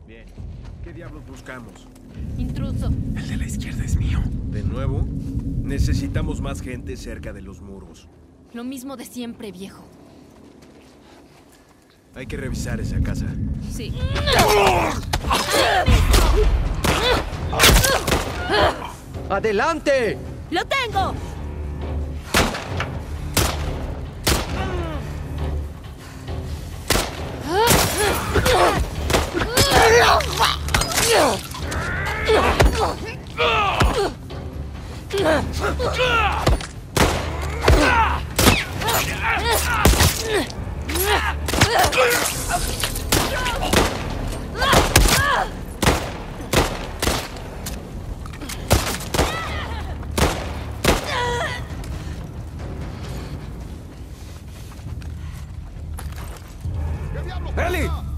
Bien. ¿Qué diablos buscamos? Intruso. El de la izquierda es mío. ¿De nuevo? Necesitamos más gente cerca de los muros. Lo mismo de siempre, viejo. Hay que revisar esa casa. Sí. ¡Adelante! ¡Lo tengo! ¡Ellie!